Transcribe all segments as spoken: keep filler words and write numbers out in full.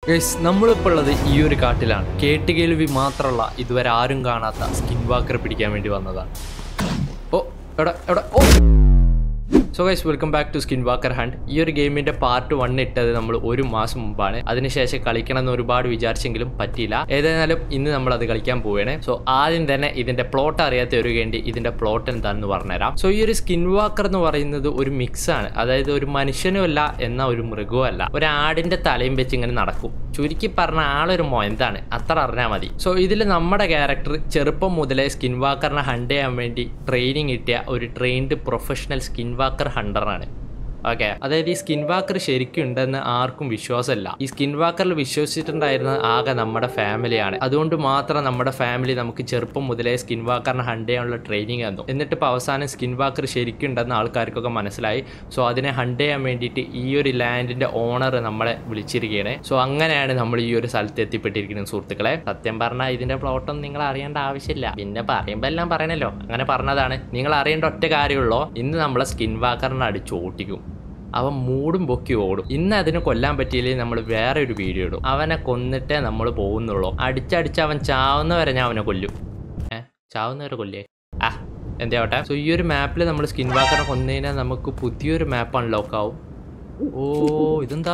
Guys, നമ്മളിപ്പോൾ ഉള്ളത് ഈ ഒരു കാട്ടിലാണ്. കേട്ടുകേൾവി മാത്രമല്ല, ഇതുവരെ ആരും കാണാത്ത സ്കിൻവാക്കർ പിടിക്കാൻ വേണ്ടി വന്നതാണ്. ഓ എവിടെ എവിടെ ഓ so guys, welcome back to skinwalker hunt. ഈ ഒരു ഗെയിമിന്റെ പാർട്ട് വൺ ഇട്ടത് നമ്മൾ ഒരു മാസം മുമ്പാണ്. അതിനുശേഷം കളിക്കണം എന്ന് ഒരുപാട് വിചാരിച്ചെങ്കിലും പറ്റിയില്ല. ഏതായാലും ഇന്ന് നമ്മൾ അത് കളിക്കാൻ പോവുകയാണ്. സോ ആദ്യം തന്നെ ഇതിന്റെ പ്ലോട്ട് അറിയാത്തവർക്ക് വേണ്ടി ഇതിന്റെ പ്ലോട്ട് എന്താണെന്ന് പറഞ്ഞുതരാം. സോ ഈ ഒരു സ്കിൻവാക്കർ എന്ന് പറയുന്നത് ഒരു മിക്സ് ആണ്. അതായത് ഒരു മനുഷ്യനുമല്ല എന്നാൽ ഒരു മൃഗവുമല്ല. ഒരു ആടിന്റെ തലയും വെച്ച് ഇങ്ങനെ നടക്കും. ചുരുക്കി പറഞ്ഞ ആളൊരു മൊയന്താണ്, അത്ര അറിഞ്ഞാൽ മതി. സോ ഇതിൽ നമ്മുടെ ക്യാരക്ടർ ചെറുപ്പം മുതലേ സ്കിൻവാക്കറിനെ ഹണ്ട് ചെയ്യാൻ വേണ്ടി ട്രെയിനിങ് കിട്ടിയ ഒരു ട്രെയിൻഡ് പ്രൊഫഷണൽ സ്കിൻവാക്കർ ഹണ്ടറാണ്. ഓക്കെ, അതായത് ഈ സ്കിൻവാക്കർ ശരിക്കും ഉണ്ടെന്ന് ആർക്കും വിശ്വാസമല്ല. ഈ സ്കിൻവാക്കറിൽ വിശ്വസിച്ചിട്ടുണ്ടായിരുന്നത് ആകെ നമ്മുടെ ഫാമിലിയാണ്. അതുകൊണ്ട് മാത്രം നമ്മുടെ ഫാമിലി നമുക്ക് ചെറുപ്പം മുതലേ സ്കിൻവാക്കറിനെ ഹണ്ട് ചെയ്യാനുള്ള ട്രെയിനിങ് തന്നു. എന്നിട്ട് ഇപ്പോൾ അവസാനം സ്കിൻവാക്കർ ശരിക്കും ഉണ്ടെന്ന് ആൾക്കാർക്കൊക്കെ മനസ്സിലായി. സോ അതിനെ ഹണ്ട് ചെയ്യാൻ വേണ്ടിയിട്ട് ഈ ഒരു ലാൻഡിന്റെ ഓണർ നമ്മളെ വിളിച്ചിരിക്കുകയാണ്. സോ അങ്ങനെയാണ് നമ്മൾ ഈ ഒരു സ്ഥലത്ത് എത്തിപ്പെട്ടിരിക്കുന്നത് സുഹൃത്തുക്കളെ. സത്യം പറഞ്ഞാൽ ഇതിന്റെ പ്ലോട്ടൊന്നും നിങ്ങൾ അറിയേണ്ട ആവശ്യമില്ല. പിന്നെ പറയുമ്പോൾ എല്ലാം പറയണല്ലോ, അങ്ങനെ പറഞ്ഞതാണ്. നിങ്ങൾ അറിയേണ്ട ഒറ്റ കാര്യമുള്ളൂ, ഇന്ന് നമ്മളെ സ്കിൻവാക്കറിനെ അടിച്ച് ഓട്ടിക്കും. അവൻ മൂടും പൊക്കി ഓടും. ഇന്ന് അതിന് കൊല്ലാൻ പറ്റിയില്ലെങ്കിൽ നമ്മൾ വേറെ ഒരു വീഡിയോ ഇടും. അവനെ കൊന്നിട്ടേ നമ്മൾ പോകുന്നുള്ളൂ. അടിച്ചടിച്ച് അവൻ ചാവുന്നവരെ ഞാൻ അവനെ കൊല്ലും. ഏഹ് ചാവുന്നവരെ കൊല്ലേ ആ എന്താവട്ടെ. സോ ഈ ഒരു മാപ്പിൽ നമ്മൾ സ്കിൻവാക്കറിനെ കൊന്നു കഴിഞ്ഞാൽ നമുക്ക് പുതിയൊരു മാപ്പ് അൺലോക്ക് ആവും. ഓ ഇതെന്താ,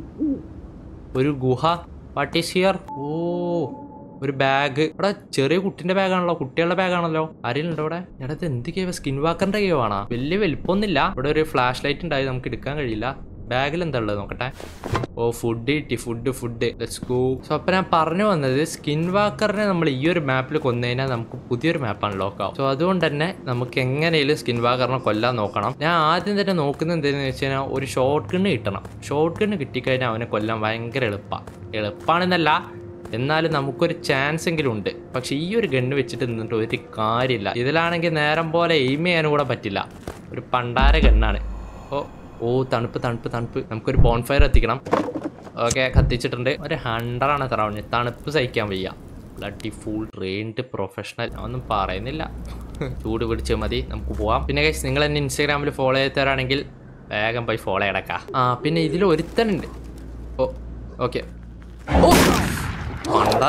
ഒരു ഗുഹ. What is here? ഓ ഒരു ബാഗ്. ഇവിടെ ചെറിയ കുട്ടിന്റെ ബാഗാണല്ലോ, കുട്ടികളുടെ ബാഗാണല്ലോ. ആരെയുണ്ടോ ഇവിടെ? ഞാനത് എന്ത് കേവ സ്കിൻവാക്കറിന്റെ കേവാണോ? വലിയ വലിപ്പൊന്നുമില്ല. ഇവിടെ ഒരു ഫ്ലാഷ് ലൈറ്റ് ഉണ്ടായി, നമുക്ക് എടുക്കാൻ കഴിയില്ല. ബാഗിൽ എന്താ ഉള്ളത് നോക്കട്ടെ. ഓ ഫുഡ് കിട്ടി, food food let's go. So അപ്പൊ ഞാൻ പറഞ്ഞു വന്നത്, സ്കിൻവാക്കറിനെ നമ്മൾ ഈ ഒരു മാപ്പിൽ കൊന്നു കഴിഞ്ഞാൽ നമുക്ക് പുതിയൊരു മാപ്പ് അൺലോക്ക് ആവും. സോ അതുകൊണ്ട് തന്നെ നമുക്ക് എങ്ങനെയും സ്കിൻവാക്കറിനെ കൊല്ലാൻ നോക്കണം. ഞാൻ ആദ്യം തന്നെ നോക്കുന്നത് എന്താണെന്ന് വെച്ച് കഴിഞ്ഞാൽ ഒരു ഷോർട്ട് ഗണ്ണ് കിട്ടണം. ഷോർട്ട് ഗണ്ണ് കിട്ടിക്കഴിഞ്ഞാൽ അവനെ കൊല്ലാൻ ഭയങ്കര എളുപ്പമാണ്. എളുപ്പമാണെന്നല്ല, എന്നാലും നമുക്കൊരു ചാൻസ് എങ്കിലും ഉണ്ട്. പക്ഷെ ഈ ഒരു ഗണ്ണ് വെച്ചിട്ട് നിന്നിട്ട് ഒരു കാര്യമില്ല. ഇതിലാണെങ്കിൽ നേരം പോലെ എയിം ചെയ്യാനും കൂടെ പറ്റില്ല. ഒരു പണ്ടാര ഗണ്ണാണ്. ഓ ഓ തണുപ്പ് തണുപ്പ് തണുപ്പ്. നമുക്കൊരു ബോൺഫയർ എത്തിക്കണം. ഓക്കെ, കത്തിച്ചിട്ടുണ്ട്. ഒരു ഹണ്ടറാണ് എത്ര പറഞ്ഞ് തണുപ്പ് സഹിക്കാൻ വയ്യ. Bloody full trained professional. ഒന്നും പറയുന്നില്ല, ചൂട് പിടിച്ച് മതി, നമുക്ക് പോവാം. പിന്നെ ഗൈസ്, നിങ്ങൾ എന്നെ ഇൻസ്റ്റാഗ്രാമിൽ ഫോളോ ചെയ്തവരാണെങ്കിൽ വേഗം പോയി ഫോളോ ചെയ്യടക്കാം. ആ പിന്നെ ഇതിൽ ഒരുത്തനുണ്ട്. ഓ ഓക്കെ. ഓ വേണ്ട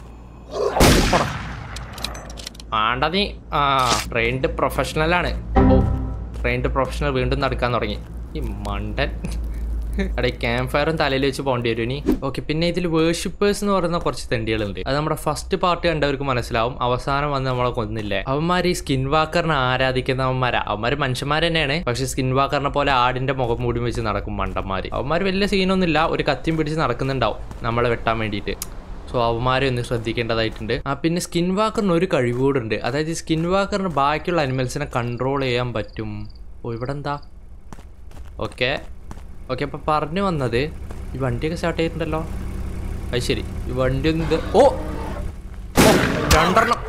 വേണ്ട നീ. ആ ട്രെയിൻഡ് പ്രൊഫഷണലാണ്. ഓ ട്രെയിൻഡ് പ്രൊഫഷണൽ വീണ്ടും നടക്കാൻ തുടങ്ങി ഈ മണ്ടൻ. അവിടെ ഈ ക്യാമ്പ് ഫയറും തലയിൽ വെച്ച് പോകേണ്ടി വരും ഇനി. ഓക്കെ, പിന്നെ ഇതിൽ വേർഷിപ്പേഴ്സ് എന്ന് പറയുന്ന കുറച്ച് തെണ്ടികളുണ്ട്. അത് നമ്മുടെ ഫസ്റ്റ് പാർട്ട് കണ്ടവർക്ക് മനസ്സിലാവും. അവസാനം വന്ന് നമ്മളെ കൊന്നില്ലേ, അവന്മാർ ഈ സ്കിൻവാക്കറിനെ ആരാധിക്കുന്നവന്മാരാ. അവന്മാർ മനുഷ്യന്മാർ തന്നെയാണ്, പക്ഷെ സ്കിൻവാക്കറിനെ പോലെ ആടിന്റെ മുഖം മൂടി വെച്ച് നടക്കും മണ്ടന്മാർ. അവന്മാർ വലിയ സീനൊന്നുമില്ല, ഒരു കത്തിയും പിടിച്ച് നടക്കുന്നുണ്ടാവും നമ്മളെ വെട്ടാൻ വേണ്ടിയിട്ട്. സോ അവന്മാരെ ഒന്ന് ശ്രദ്ധിക്കേണ്ടതായിട്ടുണ്ട്. ആ പിന്നെ സ്കിൻവാക്കറിന് ഒരു കഴിവുകൂടുണ്ട്. അതായത് സ്കിൻവാക്കറിന് ബാക്കിയുള്ള അനിമൽസിനെ കൺട്രോൾ ചെയ്യാൻ പറ്റും. ഓ ഇവിടെ എന്താ? ഓക്കെ ഓക്കെ അപ്പം പറഞ്ഞു വന്നത്, ഈ വണ്ടിയൊക്കെ സ്റ്റാർട്ട് ചെയ്തിട്ടുണ്ടല്ലോ. അത് ശരി, ഈ വണ്ടി ഒന്ന് ഓ രണ്ടെണ്ണം.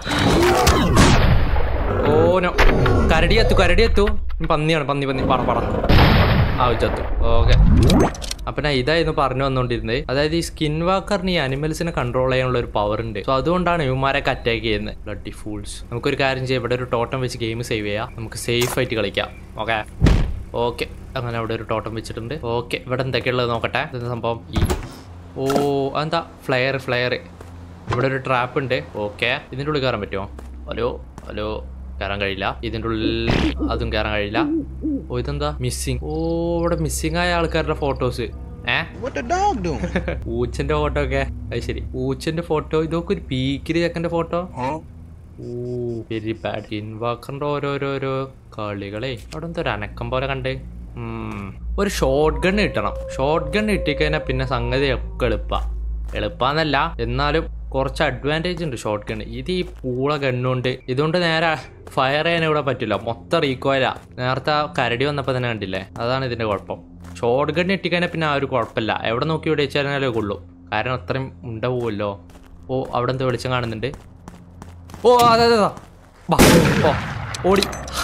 ഓനോ കരടിയെത്തു കരടിയെത്തു. പന്നിയാണ്, പന്നി പന്നി പറ പറ ആവശ്യത്തു. ഓക്കെ, അപ്പം ഞാൻ ഇതായിരുന്നു പറഞ്ഞു വന്നുകൊണ്ടിരുന്നത്. അതായത് ഈ സ്കിൻവാക്കറിന് ഈ അനിമൽസിനെ കൺട്രോൾ ചെയ്യാനുള്ള ഒരു പവർ ഉണ്ട്. സോ അതുകൊണ്ടാണ് ഇവന്മാരൊക്കെ അറ്റാക്ക് ചെയ്യുന്നത്. Bloody fools. നമുക്കൊരു കാര്യം ചെയ്യാം, ഇവിടെ ഒരു ടോട്ടം വെച്ച് ഗെയിം സേവ് ചെയ്യാം. നമുക്ക് സേഫ് ആയിട്ട് കളിക്കാം. ഓക്കെ ഓക്കെ അങ്ങനെ അവിടെ ഒരു ടോട്ടം വെച്ചിട്ടുണ്ട്. ഓക്കെ, ഇവിടെ എന്തൊക്കെയുള്ളത് നോക്കട്ടെ. എന്താ സംഭവം? ഈ ഓ എന്താ ഫ്ലെയർ ഫ്ലെയർ. ഇവിടെ ഒരു ട്രാപ്പ് ഉണ്ട്. ഓക്കെ, ഇതിൻ്റെ ഉള്ളിൽ കയറാൻ പറ്റുമോ? ഹലോ ഹലോ കയറാൻ കഴിയില്ല. ഇതിൻ്റെ ഉള്ളിൽ അതും കയറാൻ കഴിയില്ല. ഓ ഇതെന്താ മിസ്സിങ്? ഓ ഇവിടെ മിസ്സിങ് ആയ ആൾക്കാരുടെ ഫോട്ടോസ്. ഏഹ് ഊച്ചന്റെ ഫോട്ടോ ഒക്കെ. അത് ശരി, ഊച്ചന്റെ ഫോട്ടോ. ഇതൊക്കെ ഒരു പീക്കിരി ചെക്കന്റെ ഫോട്ടോ. ഓ വെരി ബാഡ്. സ്കിൻവാക്കറിന്റെ ഓരോരോരോ കളികളെ. അവിടെ എന്തോ ഒരു അനക്കം പോലെ കണ്ട്. ഒരു ഷോർട്ട് ഗണ്ണ് കിട്ടണം. ഷോർട്ട് ഗണ്ണ് കിട്ടിക്കഴിഞ്ഞാൽ പിന്നെ സംഗതി ഒക്കെ എളുപ്പാ. എളുപ്പാന്നല്ല, എന്നാലും കുറച്ച് അഡ്വാൻറ്റേജ് ഉണ്ട് ഷോർട്ട് ഗണ്ണ്. ഇത് ഈ പൂള ഗണ്ണുണ്ട്. ഇതുകൊണ്ട് നേരെ ഫയർ ചെയ്യാൻ ഇവിടെ പറ്റില്ല, മൊത്തം റീകോയിലാ. നേരത്തെ കരടി വന്നപ്പോൾ തന്നെ കണ്ടില്ലേ, അതാണ് ഇതിൻ്റെ കുഴപ്പം. ഷോർട്ട് ഗണ്ണ് ഇട്ടിക്കഴിഞ്ഞാൽ പിന്നെ ആ ഒരു കുഴപ്പമില്ല. എവിടെ നോക്കി ഇവിടെ വെച്ചാലേ കൊള്ളൂ, കാരണം അത്രയും ഉണ്ടാവുമല്ലോ. ഓ അവിടെ എന്തോ വെളിച്ചം കാണുന്നുണ്ട്. ഓ അതെ അതെ ഓ ഓടി.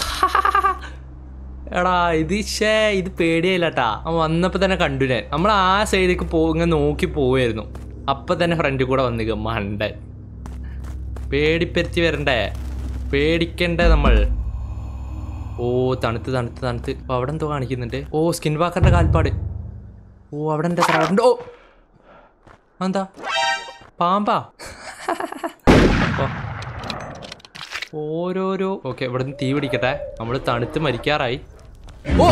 എടാ ഇത് ശേ ഇത് പേടിയായില്ലട്ടാ. അവൻ വന്നപ്പോൾ തന്നെ കണ്ടു ഞാൻ. നമ്മൾ ആ സൈഡിലേക്ക് പോ ഇങ്ങനെ നോക്കി പോവായിരുന്നു. അപ്പം തന്നെ ഫ്രണ്ടിൽ കൂടെ വന്നിക്ക മണ്ടൻ. പേടിപ്പെരുത്തി വരണ്ടേ, പേടിക്കണ്ടേ നമ്മൾ. ഓ തണുത്ത് തണുത്ത് തണുത്ത്. അപ്പോൾ അവിടെ എന്തോ കാണിക്കുന്നുണ്ട്. ഓ സ്കിൻവാക്കറിൻ്റെ കാൽപ്പാട്. ഓ അവിടെ എന്താ? ഓ എന്താ പാമ്പാ? ഓരോരോ ഓക്കെ ഇവിടെ നിന്ന് തീ പിടിക്കട്ടെ. നമ്മൾ തണുത്ത് മരിക്കാറായി. ഓ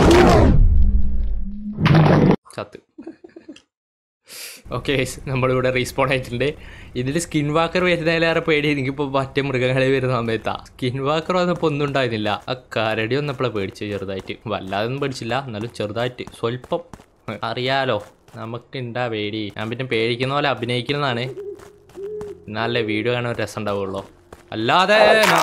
ചത്ത്. ഓക്കെ നമ്മളിവിടെ റീസ്പോൺ ആയിട്ടുണ്ട്. ഇതിൽ സ്കിൻ വാക്കർ വരുന്നതിലേറെ പേടി എനിക്കിപ്പോൾ മറ്റേ മൃഗങ്ങളെ വരുന്ന സമയത്താണ്. സ്കിൻ വാക്കർ വന്നപ്പോൾ ഒന്നും ഉണ്ടായിരുന്നില്ല. ആ കരടി വന്നപ്പോഴാണ് പേടിച്ച് ചെറുതായിട്ട്. വല്ലാതൊന്നും പേടിച്ചില്ല, എന്നാലും ചെറുതായിട്ട് സ്വല്പം. അറിയാലോ നമുക്ക് ഉണ്ടാ പേടി. ഞാൻ പിന്നെ പേടിക്കുന്ന പോലെ അഭിനയിക്കുന്നതാണ്, എന്നാലേ വീഡിയോ കാണാൻ ഒരു രസം ഉണ്ടാവുള്ളൂ. അല്ലാതെ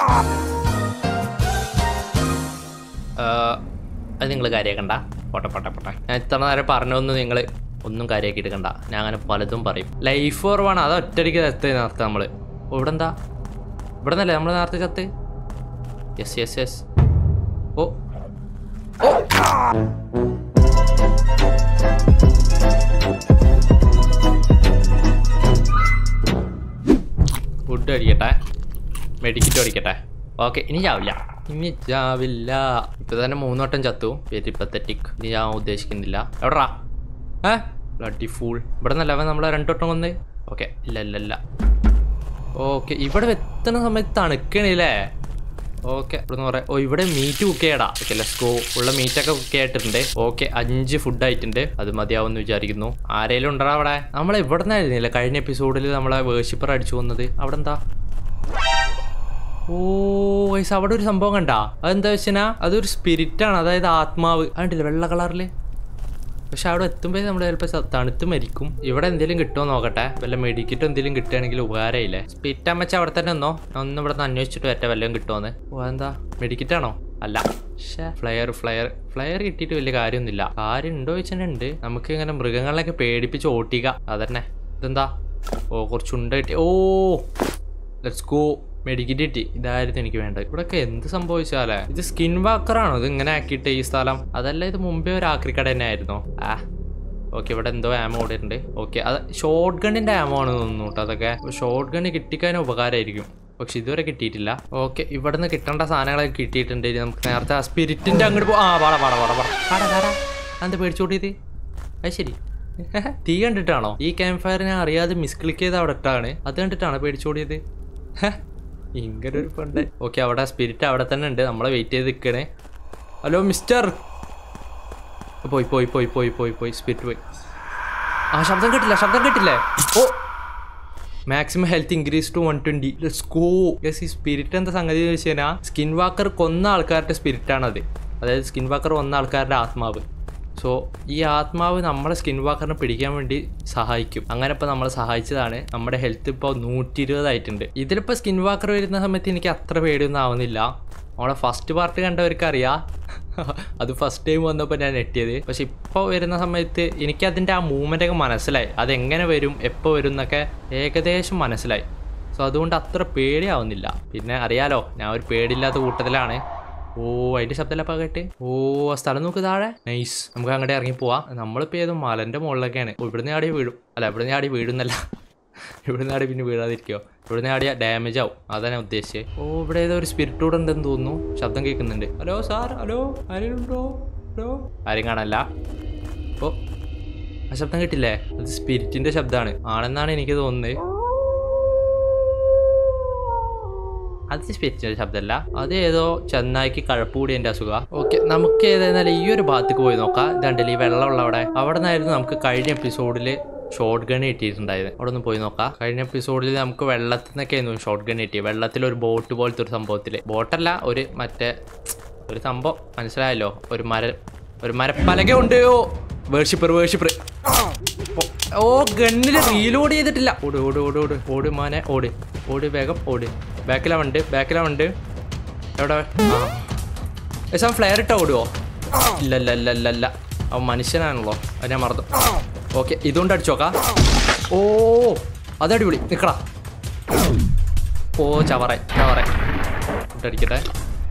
അത് നിങ്ങൾ കാര്യമാക്കണ്ട. പോട്ടെ പോട്ടെ പോട്ടെ. ഞാൻ ഇത്ര നേരം പറഞ്ഞൊന്നും നിങ്ങൾ ഒന്നും കാര്യമാക്കിയിട്ട് കണ്ട. ഞാൻ അങ്ങനെ പലതും പറയും. ലൈഫ് ഓർവാണ്, അത് ഒറ്റയ്ക്ക് ചത്ത് നേരത്തെ നമ്മൾ. ഇവിടെ എന്താ? ഇവിടെ നിന്നല്ലേ നമ്മൾ നേരത്തെ ചത്ത്? Yes yes yes. ഓ ഓ ഫുഡ് അടിക്കട്ടെ, മെഡിക്കറ്റ് അടിക്കട്ടെ. ഓക്കെ ഇനി ചാവില്ല, ഇനി ചാവില്ല. ഇപ്പൊ തന്നെ മൂന്നോട്ടം ചത്തു. Very pathetic. ഇനി ഞാൻ ഉദ്ദേശിക്കുന്നില്ല. എവിടാ? ഏ ബ്ലഡി ഫൂൾ. ഇവിടെ നിന്നല്ല അവൻ നമ്മളെ രണ്ടോട്ടം വന്ന്. ഓക്കെ ഇല്ല ഇല്ല ഇല്ല. ഓക്കെ ഇവിടെ എത്തുന്ന സമയത്ത് തണുക്കണില്ലേ? ഓക്കെ ഇവിടെ നിന്ന് പറയാം. ഓ ഇവിടെ മീറ്റ് കുക്ക് ചെയ്യടാ. ഓക്കെ ലെറ്റ്സ് ഉള്ള മീറ്റൊക്കെ കുക്ക് ചെയ്തിട്ടുണ്ട്. ഓക്കെ അഞ്ച് ഫുഡ് ആയിട്ടുണ്ട്. അത് മതിയാവുമെന്ന് വിചാരിക്കുന്നു. ആരെങ്കിലും ഉണ്ടോ അവിടെ? നമ്മൾ ഇവിടെ നിന്നായിരുന്നില്ല കഴിഞ്ഞ എപ്പിസോഡിൽ നമ്മളെ വേർഷിപ്പർ അടിച്ചു വന്നത്. അവിടെ എന്താ? ഓ വയസ്സ് അവിടെ ഒരു സംഭവം കണ്ടാ? അതെന്താ വെച്ചാ അതൊരു സ്പിരിറ്റ് ആണ്, അതായത് ആത്മാവ്. അതുണ്ടല്ലേ വെള്ള കളറില്. പക്ഷെ അവിടെ എത്തുമ്പോൾ നമ്മൾ ചിലപ്പോൾ തണുത്ത് മരിക്കും. ഇവിടെ എന്തെങ്കിലും കിട്ടുമോ നോക്കട്ടെ. വല്ല മെഡിക്കറ്റോ എന്തെങ്കിലും കിട്ടുകയാണെങ്കിൽ ഉപകാരമില്ലേ? സ്പിരിറ്റ് അമ്മച്ച അവിടെ തന്നെ ഒന്നോ ഒന്ന് ഇവിടെ നിന്ന് അന്വേഷിച്ചിട്ട് വരട്ടെ വല്ലതും കിട്ടുമോന്ന്. ഓ എന്താ മെഡിക്കറ്റാണോ? അല്ല. പക്ഷേ ഫ്ലയർ ഫ്ലയർ ഫ്ലയർ കിട്ടിയിട്ട് വലിയ കാര്യമൊന്നുമില്ല. കാര്യം ഉണ്ടോ വെച്ചിട്ടുണ്ട്. നമുക്ക് ഇങ്ങനെ മൃഗങ്ങളെയൊക്കെ പേടിപ്പിച്ച് ഓട്ടിക്കുക. അതന്നെ. ഇതെന്താ? ഓ കുറച്ചുണ്ട കിട്ടി. ഓ ലെറ്റ്സ് ഗോ. മെഡിക്കറ്റ് കിട്ടി. ഇതായിരുന്നു എനിക്ക് വേണ്ടത്. ഇവിടെയൊക്കെ എന്ത് സംഭവിച്ചാലേ? ഇത് സ്കിൻ വാക്കറാണോ ഇത് ഇങ്ങനെ ആക്കിയിട്ട് ഈ സ്ഥലം? അതല്ല ഇത് മുമ്പേ ഒരു ആക്രിക്കട തന്നെ ആയിരുന്നോ? ആ ഓക്കെ ഇവിടെ എന്തോ ആമോ ഇവിടെ ഉണ്ട്. ഓക്കെ അത് ഷോർട്ട് ഗണ്ണിന്റെ ആമോ ആണ് തോന്നുന്നു കേട്ടോ. അതൊക്കെ ഷോർട്ട് ഗണ്ണ് കിട്ടിക്കാൻ ഉപകാരമായിരിക്കും, പക്ഷെ ഇതുവരെ കിട്ടിയിട്ടില്ല. ഓക്കെ ഇവിടെ നിന്ന് കിട്ടേണ്ട സാധനങ്ങളൊക്കെ കിട്ടിയിട്ടുണ്ട്. നമുക്ക് നേരത്തെ ആ സ്പിരിറ്റിന്റെ അങ്ങോട്ട് പോ. ആ പാടാ പാടാ പാടാ പാടാ പാടാ പാടാ. എന്താ പേടിച്ചോട്ടിയത്? അത് ശരി. തീ കണ്ടിട്ടാണോ? ഈ ക്യാമ്പ് ഫയർ ഞാൻ അറിയാതെ മിസ്ക്ലിക്ക് ചെയ്ത് അവിടെ ഇട്ടാണ്. അത് കണ്ടിട്ടാണോ പേടിച്ചോടിയത്? ഇങ്ങനെ ഒരു ഫണ്ട്. ഓക്കെ അവിടെ സ്പിരിറ്റ് അവിടെ തന്നെ ഉണ്ട്. നമ്മളെ വെയിറ്റ് ചെയ്ത് നിൽക്കണേ. Hello mister. പോയി പോയി പോയി പോയി പോയി പോയി സ്പിരിറ്റ് പോയി. ആ ശബ്ദം കേട്ടില്ല, ശബ്ദം കേട്ടില്ലേ? ഓ maximum health increase to one twenty. സ്കോ യെസ്. ഈ സ്പിരിറ്റ് എന്താ സംഗതി എന്ന് വെച്ച് കഴിഞ്ഞാൽ സ്കിൻ വാക്കർ കൊന്ന ആൾക്കാരുടെ സ്പിരിറ്റാണത്. അതായത് സ്കിൻ വാക്കർ കൊന്ന ആൾക്കാരുടെ ആത്മാവ്. സോ ഈ ആത്മാവ് നമ്മളെ സ്കിൻ വാക്കറിനെ പിടിക്കാൻ വേണ്ടി സഹായിക്കും. അങ്ങനെ ഇപ്പോൾ നമ്മളെ സഹായിച്ചതാണ്. നമ്മുടെ ഹെൽത്ത് ഇപ്പോൾ നൂറ്റി ഇരുപതായിട്ടുണ്ട്. ഇതിലിപ്പോൾ സ്കിൻ വാക്കർ വരുന്ന സമയത്ത് എനിക്ക് അത്ര പേടിയൊന്നും ആവുന്നില്ല. നമ്മളെ ഫസ്റ്റ് പാർട്ട് കണ്ടവർക്ക് അറിയാം. അത് ഫസ്റ്റ് ടൈം വന്നപ്പോൾ ഞാൻ ഞെട്ടിയത്. പക്ഷെ ഇപ്പോൾ വരുന്ന സമയത്ത് എനിക്കതിൻ്റെ ആ മൂവ്മെൻ്റൊക്കെ മനസ്സിലായി. അതെങ്ങനെ വരും എപ്പോൾ വരും എന്നൊക്കെ ഏകദേശം മനസ്സിലായി. സോ അതുകൊണ്ട് അത്ര പേടിയാവുന്നില്ല. പിന്നെ അറിയാലോ ഞാൻ ഒരു പേടിയില്ലാത്ത കൂട്ടത്തിലാണ്. ഓ അതിൻ്റെ ശബ്ദമല്ലപ്പോൾ കേട്ട്. ഓ ആ സ്ഥലം നോക്ക് താഴെ. നൈസ്. നമുക്ക് അങ്ങോട്ട് ഇറങ്ങി പോവാം. നമ്മളിപ്പോൾ ഏതോ മലൻ്റെ മുകളിലൊക്കെയാണ്. ഇവിടുന്ന് ആടി വീഴും. അല്ല ഇവിടുന്ന് ആടി വീഴുന്നല്ല, ഇവിടുന്ന് ആടി പിന്നെ വീഴാതിരിക്കുമോ? ഇവിടുന്ന് ആടിയാൽ ഡാമേജ് ആവും. അതാണ് ഞാൻ ഉദ്ദേശിച്ചത്. ഓ ഇവിടെ ഏതോ ഒരു സ്പിരിറ്റ് കൂടെ ഉണ്ടെന്ന് തോന്നുന്നു. ശബ്ദം കേൾക്കുന്നുണ്ട്. ഹലോ സാർ, ഹലോ ആരെയും ഉണ്ടോ? ഹലോ ആരും കാണല്ല. ഓ ആ ശബ്ദം കേട്ടില്ലേ? അത് സ്പിരിറ്റിൻ്റെ ശബ്ദമാണ് ആണെന്നാണ് എനിക്ക് തോന്നുന്നത്. അത് സ്പിരിറ്റിൻ്റെ ശബ്ദമല്ല, അത് ഏതോ ചെന്നായിക്ക് കഴപ്പ് കൂടി എൻ്റെ അസുഖം. ഓക്കെ നമുക്ക് ഏതായാലും ഈ ഒരു ഭാഗത്തേക്ക് പോയി നോക്കാം. ഇതുണ്ടല്ലേ ഈ വെള്ളമുള്ള അവിടെ. അവിടെ നിന്നായിരുന്നു നമുക്ക് കഴിഞ്ഞ എപ്പിസോഡിൽ ഷോർട്ട് ഗൺ കിട്ടിയിട്ടുണ്ടായത്. അവിടെ ഒന്ന് പോയി നോക്കാം. കഴിഞ്ഞ എപ്പിസോഡിൽ നമുക്ക് വെള്ളത്തിൽ നിന്നൊക്കെയായിരുന്നു ഷോർട്ട് ഗൺ കിട്ടി. വെള്ളത്തിൽ ഒരു ബോട്ട് പോലത്തെ ഒരു സംഭവത്തിൽ. ബോട്ടല്ല, ഒരു മറ്റേ ഒരു സംഭവം മനസ്സിലായല്ലോ. ഒരു മര ഒരു മരപ്പലക ഉണ്ട്. ഓ വേർഷിപ്പർ വേർഷിപ്പർ. ഓ ഗണ്ണില് റീലോഡ് ചെയ്തിട്ടില്ല. ഓട് ഓട് ഓട് ഓട് ഓട് മാനെ ഓട് ഓട് വേഗം ഓട്. ബാക്കിലാവുണ്ട് ബാക്കിലാവുണ്ട്. എവിടെ? ആ എസ് ഫ്ലെയർ ഇട്ടാ ഓടുവോ? ഇല്ല ഇല്ല ഇല്ല ഇല്ല ഇല്ല അവൻ മനുഷ്യനാണല്ലോ, അത് ഞാൻ മറന്നു. ഓക്കെ ഇതുകൊണ്ട് അടിച്ചോക്കാം. ഓ അതടിപൊളി. നിൽക്കടാ. ഓ ചവറായി ചവറായി. ഇട്ടടിക്കട്ടെ.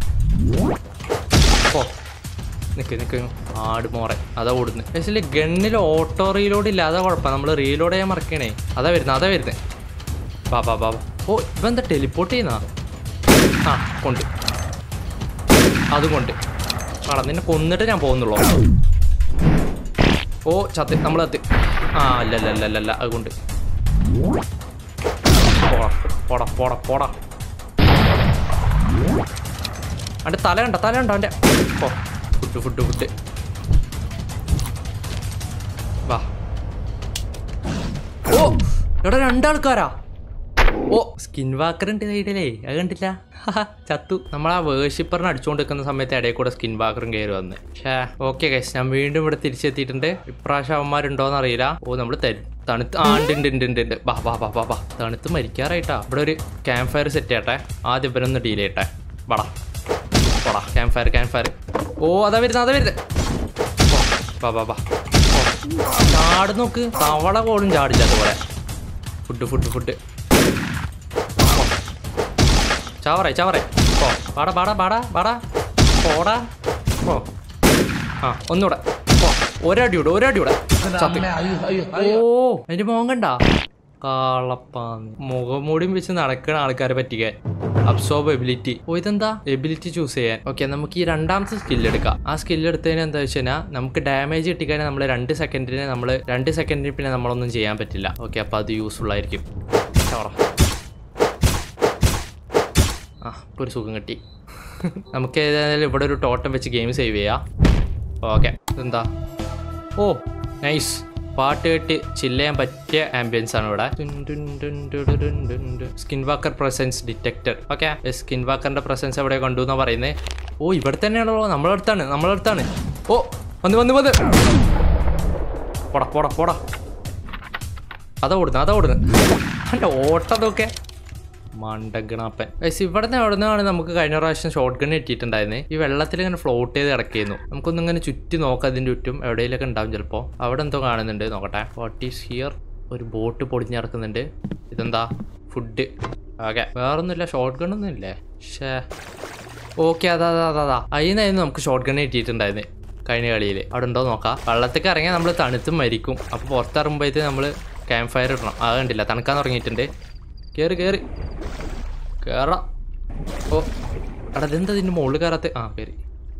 ഓ നിൽക്ക് നിൽക്ക്. ആട് മോറെ അതാ ഓടുന്നത്. പക്ഷേ ഗണ്ണിൽ ഓട്ടോ റീലോഡ് ഇല്ല, അതാ കുഴപ്പം. നമ്മൾ റീലോഡ് ചെയ്യാൻ മറക്കണേ. അതാ വരുന്നത് അതാ വരുന്നത്. ബാ ബാ ബാ. ഓ ഇപ്പം എന്താ ടെലിപ്പോർട്ട് ചെയ്യുന്ന? ആ കൊണ്ട് അതും കൊണ്ട് ആടാ. നിന്നെ കൊന്നിട്ട് ഞാൻ പോകുന്നുള്ളൂ. ഓ ചത്ത് നമ്മൾ ചത്ത്. ആ അല്ല അല്ല അല്ല അല്ല അതുകൊണ്ട് പോടാ പോടാ പോടാ. അവൻ്റെ തല കണ്ട തല കണ്ടോ അവൻ്റെ. ഓ ഫുഡ് ഫുഡ് ഫുഡ് വാ. ഓ ഇവിടെ രണ്ടാൾക്കാരാ. ഓ സ്കിൻ വാക്കറിൻ്റെ സൈഡിലേ അത് കണ്ടില്ല. ചത്തു. നമ്മൾ ആ വേർഷിപ്പറിനെ അടിച്ചുകൊണ്ട് നിൽക്കുന്ന സമയത്ത് ഇടയിൽ കൂടെ സ്കിൻ വാക്കറും കയറി വന്ന്. പക്ഷേ ഓക്കെ ഗൈസ്, ഞാൻ വീണ്ടും ഇവിടെ തിരിച്ചെത്തിയിട്ടുണ്ട്. ഇപ്രാവശ്യം അവന്മാരുണ്ടോയെന്ന് അറിയില്ല. ഓ നമ്മൾ തരും തണുത്ത് ആ ഉണ്ട് ഉണ്ട് ഉണ്ട് ഉണ്ട് ഉണ്ട് ബാ ബാ ബാ ബാ ബാ തണുത്ത് മരിക്കാറായിട്ടാ. ഇവിടെ ഒരു ക്യാമ്പ് ഫയർ സെറ്റ് ചെയ്യട്ടെ. ആദ്യം ഇവരൊന്ന് ഡീൽ ചെയ്യട്ടെ. വാടാ പോടാ. Camp fire camp fire. ഓ അതാ വരുന്നത് അതാ വരുന്നത്. ബാ ബാ ബാ. ചാട് നോക്ക്. തവള പോലും ചാടില്ല അതുപോലെ. ഫുഡ് ഫുഡ് ഫുഡ് ചാവറേ ചാവറേ. ഓ പാടാ പാടാ പാടാ പാടാ പോടാ. ഓ ആ ഒന്നുകൂടെ. ഓ ഒരടിയൂടെ ഒരടിയൂടെ. ഓ അതിന്റെ മോൻ കണ്ട കാളപ്പാന്ന്. മുഖംമൂടിയും വെച്ച് നടക്കുന്ന ആൾക്കാരെ പറ്റിക്കാൻ. Absorb ability. ഓ ഇതെന്താ എബിലിറ്റി ചൂസ് ചെയ്യാൻ. ഓക്കെ നമുക്ക് ഈ രണ്ടാമത്തെ സ്കില്ല് എടുക്കാം. ആ സ്കില്ല് എടുത്തതിന് എന്താ വെച്ച് കഴിഞ്ഞാൽ നമുക്ക് ഡാമേജ് കിട്ടിക്കഴിഞ്ഞാൽ നമ്മൾ രണ്ട് സെക്കൻഡിന് നമ്മൾ രണ്ട് സെക്കൻഡിന് പിന്നെ നമ്മളൊന്നും ചെയ്യാൻ പറ്റില്ല. ഓക്കെ അപ്പോൾ അത് യൂസ്ഫുൾ ആയിരിക്കും. ആ ഇപ്പോൾ ഒരു സുഖം കിട്ടി. നമുക്ക് ഏതായാലും ഇവിടെ ഒരു ടോട്ടം വെച്ച് ഗെയിം സേവ് ചെയ്യാം. ഓക്കെ ഇതെന്താ. ഓ നൈസ്. പാട്ട് കേട്ട് ചില്ല് ചെയ്യാൻ പറ്റിയ ആംബിയൻസ് ആണ് ഇവിടെ. Skinwalker presence detected. Okay സ്കിൻ വാക്കറിന്റെ പ്രസൻസ് എവിടെ കണ്ടു എന്നാ പറയുന്നത്. ഓ ഇവിടെ തന്നെയാണല്ലോ. നമ്മളടുത്താണ് നമ്മളടുത്താണ്. ഓ വന്ന് വന്ന് വന്ന് പോടാ പോടാ പോടാ. അതാ ഓടുന്നു അതാ ഓടുന്നു. അല്ല ഓട്ടതൊക്കെ മണ്ടഗണാപ്പൻ. ഗൈസ് ഇവിടെ നിന്ന് അവിടെ നിന്നാണ് നമുക്ക് കഴിഞ്ഞ പ്രാവശ്യം ഷോട്ട് ഗൺ കിട്ടിയിട്ടുണ്ടായിരുന്നത്. ഈ വെള്ളത്തിൽ ഇങ്ങനെ ഫ്ലോട്ട് ചെയ്ത് കിടക്കുന്നു. നമുക്കൊന്നും ഇങ്ങനെ ചുറ്റി നോക്കാം. അതിൻ്റെ ചുറ്റും എവിടെയെങ്കിലൊക്കെ ഉണ്ടാവും ചിലപ്പോൾ. അവിടെ എന്തോ കാണുന്നുണ്ട് നോക്കട്ടെ. What is here. ഒരു ബോട്ട് പൊടിഞ്ഞ് കിടക്കുന്നുണ്ട്. ഇതെന്താ ഫുഡ്. ഓക്കെ വേറൊന്നുമില്ല. ഷോട്ട് ഗണ്ണൊന്നും ഇല്ലേ. ഷേ ഓക്കെ അതാ അതാ അതാ അതാ അതിനായിരുന്നു നമുക്ക് ഷോട്ട് ഗൺ കിട്ടിയിട്ടുണ്ടായിരുന്നത് കഴിഞ്ഞ കളിയിൽ. അവിടെ ഉണ്ടോ നോക്കാം. വെള്ളത്തേക്ക് ഇറങ്ങിയാൽ നമ്മൾ തണുത്തും മരിക്കും. അപ്പോൾ പുറത്തിറങ്ങുമ്പോഴത്തേക്ക് നമ്മൾ ക്യാമ്പ് ഫയർ ഇടണം. അത് കണ്ടില്ല തണുക്കാൻ തുടങ്ങിയിട്ടുണ്ട്. കയറി കയറി കയറാം. ഓ എടാ ഇതെന്താ ഇതിൻ്റെ മുകളിൽ കയറാത്ത. ആ കയറി.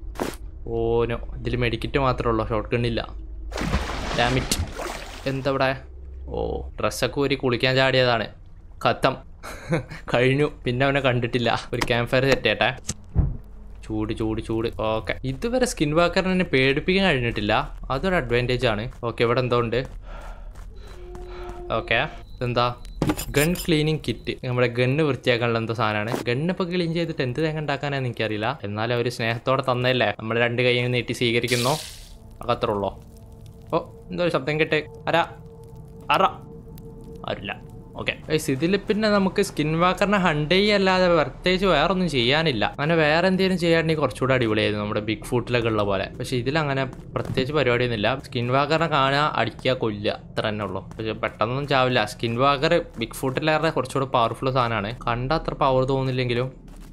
ഓനോ ഇതിൽ മെഡിക്കറ്റ് മാത്രമേ ഉള്ളൂ. ഷോട്ട് ഗണ്ണില്ല. ഡാമിറ്റ്. എന്താ ഇവിടെ. ഓ ഡ്രസ്സൊക്കെ ഊരി കുളിക്കാൻ ചാടിയതാണ്. ഖത്തം കഴിഞ്ഞു. പിന്നെ അവനെ കണ്ടിട്ടില്ല. ഒരു ക്യാമ്പ് ഫയർ സെറ്റ് ചെയ്യട്ടെ. ചൂട് ചൂട് ചൂട്. ഓക്കെ ഇതുവരെ സ്കിൻ വാക്കറിനെ പേടിപ്പിക്കാൻ കഴിഞ്ഞിട്ടില്ല. അതൊരു അഡ്വാൻറ്റേജ് ആണ്. ഓക്കെ ഇവിടെ എന്തോ ഉണ്ട്. ഓക്കെ ഇതെന്താ ഗൺ ക്ലീനിങ് കിറ്റ്. നമ്മുടെ ഗണ്ണ് വൃത്തിയാക്കാനുള്ള എന്തോ സാധനമാണ്. ഗണ്ണിപ്പോൾ ക്ലീൻ ചെയ്തിട്ട് എന്ത് തേങ്ങ ഉണ്ടാക്കാനാണെന്ന് എനിക്കറിയില്ല. എന്നാലും അവർ സ്നേഹത്തോടെ തന്നല്ലേ. നമ്മൾ രണ്ട് കൈയിൽ നീട്ടി സ്വീകരിക്കുന്നു. അകത്രേ ഉള്ളോ. ഓ എന്തോ ഒരു ശബ്ദം കേട്ടെ. അര അറ ആരില്ല. ഓക്കെ ഇതിൽ പിന്നെ നമുക്ക് സ്കിൻ വാക്കറിനെ ഹണ്ട് ചെയ്യല്ലാതെ പ്രത്യേകിച്ച് വേറെ ഒന്നും ചെയ്യാനില്ല. അങ്ങനെ വേറെ എന്തെങ്കിലും ചെയ്യാണെങ്കിൽ കുറച്ചുകൂടെ അടിപൊളിയായിരുന്നു നമ്മുടെ ബിഗ് ഫൂട്ടിലൊക്കെ ഉള്ള പോലെ. പക്ഷെ ഇതിലങ്ങനെ പ്രത്യേകിച്ച് പരിപാടിയൊന്നുമില്ല. സ്കിൻ വാക്കറിനെ കാണുക അടിക്കുക കൊല്ലുക അത്ര തന്നെ ഉള്ളൂ. പക്ഷെ പെട്ടെന്നൊന്നും ചാവില്ല. സ്കിൻ വാക്കർ ബിഗ് ഫൂട്ടിലേറെ കുറച്ചുകൂടെ പവർഫുൾ സാധനമാണ്. കണ്ട അത്ര പവർ തോന്നില്ലെങ്കിലും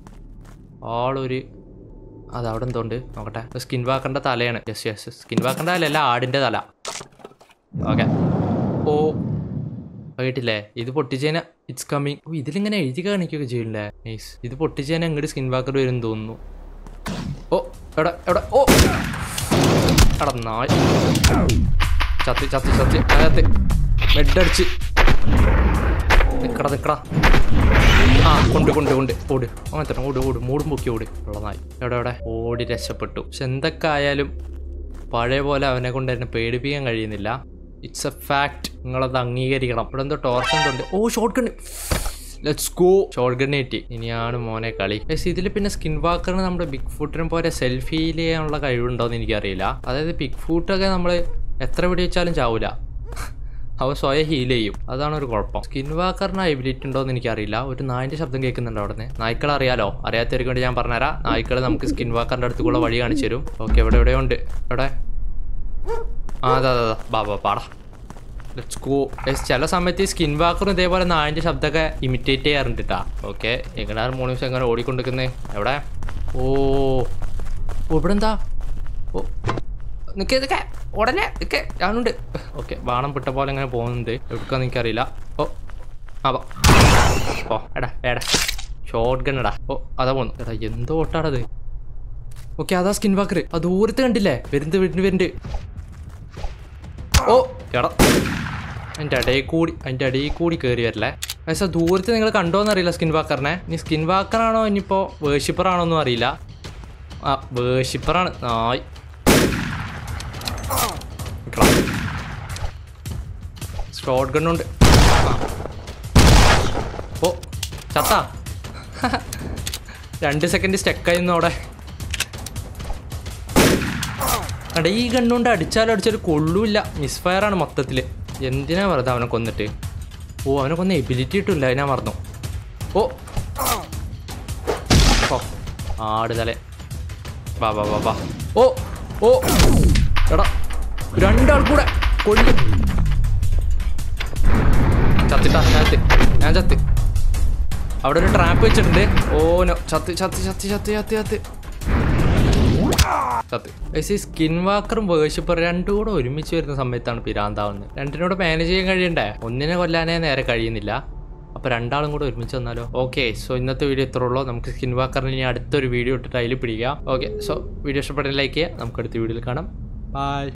ആളൊരു അതവിടെ എന്തുകൊണ്ട് നോക്കട്ടെ. സ്കിൻ വാക്കറിൻ്റെ തലയാണ്. യെസ് യെസ് സ്കിൻ വാക്കറിൻ്റെ തലയല്ല ആടിൻ്റെ തല. ഓക്കെ ഓ കേട്ടില്ലേ. ഇത് പൊട്ടിച്ചേന ഇറ്റ്സ് കമ്മിങ്. ഓ ഇതിലിങ്ങനെ എഴുതി കാണിക്കുകയൊക്കെ ചെയ്യില്ലേ. നൈസ്. ഇത് പൊട്ടിച്ചേന ഇങ്ങോട്ട് സ്കിൻ വാക്കർ വരും തോന്നുന്നു. ഓ എവിടെ എവിടെ. ഓ എടാ നായ് ചത്തി ചത്തി ചത്തി അതിനകത്ത് ബെഡടിച്ച് നിക്കട നിക്കടാ. ആ കൊണ്ട് കൊണ്ട് കൊണ്ട് ഓട്. അങ്ങനത്തെ ഓട് ഓട് മൂടും പൊക്കി ഓട്. ഉള്ള നായ് എവിടെ എവിടെ ഓടി രക്ഷപ്പെട്ടു. പക്ഷെ എന്തൊക്കെ ആയാലും പഴയ പോലെ അവനെ കൊണ്ട് എന്നെ പേടിപ്പിക്കാൻ കഴിയുന്നില്ല. It's a fact. നിങ്ങളത് അംഗീകരിക്കണം. ഇവിടെ എന്തോ ടോർച്ച് എന്തുണ്ട്. ഓ shot gun. Let's go. Shot gun കിട്ടി. ഇനിയാണ് മോനെ കളി. പക്ഷേ ഇതിൽ പിന്നെ സ്കിൻ വാക്കറിന് നമ്മുടെ ബിഗ് ഫൂട്ടിനെ പോലെ സെൽഫി ചെയ്യാനുള്ള കഴിവുണ്ടോയെന്ന് എനിക്കറിയില്ല. അതായത് ബിഗ് ഫൂട്ടൊക്കെ നമ്മൾ എത്ര വെടിവെച്ചാലും ചാവൂല. അവ സ്വയം ഹീൽ ചെയ്യും. അതാണ് ഒരു കുഴപ്പം. സ്കിൻ വാക്കറിന് എബിലിറ്റി ഉണ്ടോ എന്ന് എനിക്കറിയില്ല. ഒരു നായിൻ്റെ ശബ്ദം കേൾക്കുന്നുണ്ട് അവിടെ നിന്ന്. നായ്ക്കൾ അറിയാലോ. അറിയാത്തവർക്ക് വേണ്ടി ഞാൻ പറഞ്ഞുതരാം. നായ്ക്കൾ നമുക്ക് സ്കിൻ വാക്കറിൻ്റെ അടുത്തുള്ള വഴി കാണിച്ചു തരും. ഓക്കെ എവിടെ എവിടെയോ ഉണ്ട്. എവിടെ ആ അതെ അതെ അതെ ബാ ബാ പാടാ. Let's go. ചില സമയത്ത് ഈ സ്കിൻ വാക്കറും ഇതേപോലെ നായിൻ്റെ ശബ്ദമൊക്കെ ഇമിറ്റേറ്റ് ചെയ്യാറുണ്ട് കേട്ടാ. ഓക്കെ എങ്ങനെയാണ് മൂന്ന് ദിവസം എങ്ങനെ ഓടിക്കൊണ്ടിരിക്കുന്നത്. എവിടെ ഓ ഓ ഇവിടെ എന്താ. ഓ നിൽക്കേ നിൽക്കേ ഉടനെ നിൽക്കേ ഞാനുണ്ട്. ഓക്കെ ബാണം പിട്ട പോലെ ഇങ്ങനെ പോകുന്നുണ്ട്. എവിടേക്കാന്ന് എനിക്കറിയില്ല. ഓ ആ വാ ഓ എടാ എടാ ഷോട്ട് ഗൺ എടാ. ഓ അതാ പോന്നു. എടാ എന്തോ ഓട്ടാടത്. ഓക്കെ അതാ സ്കിൻ വാക്കർ. അത് ദൂരത്ത് കണ്ടില്ലേ. വരുന്നുണ്ട് വരുന്നുണ്ട് വരുന്നുണ്ട്. ഓ എടാ അതിൻ്റെ ഇടയിൽ കൂടി അതിൻ്റെ ഇടയിൽ കൂടി കയറി വരില്ലേ. പക്ഷേ ദൂരത്ത് നിങ്ങൾ കണ്ടോന്നറിയില്ല സ്കിൻ വാക്കറിനെ. ഇനി സ്കിൻ വാക്കറാണോ ഇനിയിപ്പോൾ വേർഷിപ്പറാണോ ഒന്നും അറിയില്ല. ആ വേർഷിപ്പറാണ്. ആയി ഷോട്ട് ഗണ്ണുണ്ട്. ഓ ചത്താ. രണ്ട് സെക്കൻഡ് സ്റ്റെക്കായിരുന്നു അവിടെ. അട ഈ ഗണ്ണുകൊണ്ട് അടിച്ചാലും അടിച്ചാലും കൊള്ളൂല്ല. മിസ് ഫയറാണ് മൊത്തത്തിൽ. എന്തിനാ വെറുതെ അവനെ കൊന്നിട്ട്. ഓ അവനെ കൊന്ന എബിലിറ്റി ഇട്ടില്ല. അതിനാ മറന്നു. ഓ ഓ ആട് തലേ. വാ വാ വാ വാ. ഓ ഓ എടാ രണ്ടാൾ കൂടെ കൊല്ലും. ചത്തിട്ടാ ഞാൻ ചത്ത് ഞാൻ ചത്ത്. അവിടെ ഒരു ട്രാപ്പ് വെച്ചിട്ടുണ്ട്. ഓനോ ചത്ത് ചത്ത് ചത്ത് ചത്ത് ചത്ത് ചത്ത് ചത്ത്. പക്ഷേ ഈ സ്കിൻ വാക്കറും വേർഷിപ്പർ രണ്ടും കൂടെ ഒരുമിച്ച് വരുന്ന സമയത്താണ് പിരാന്താവുന്നത്. രണ്ടിനോട് മാനേജ് ചെയ്യാൻ കഴിയണ്ടേ. ഒന്നിനെ കൊല്ലാനേ നേരെ കഴിയുന്നില്ല. അപ്പോൾ രണ്ടാളും കൂടെ ഒരുമിച്ച് വന്നാലോ. ഓക്കെ സോ ഇന്നത്തെ വീഡിയോ ഇത്രേ ഉള്ളൂ. നമുക്ക് സ്കിൻ വാക്കറിന് ഇനി അടുത്തൊരു വീഡിയോ ഇട്ടിട്ട് അതിൽ പിടിക്കാം. ഓക്കെ സോ വീഡിയോ ഇഷ്ടപ്പെട്ട ലൈക്ക് ചെയ്യുക. നമുക്ക് അടുത്ത വീഡിയോയിൽ കാണാം. ബൈ.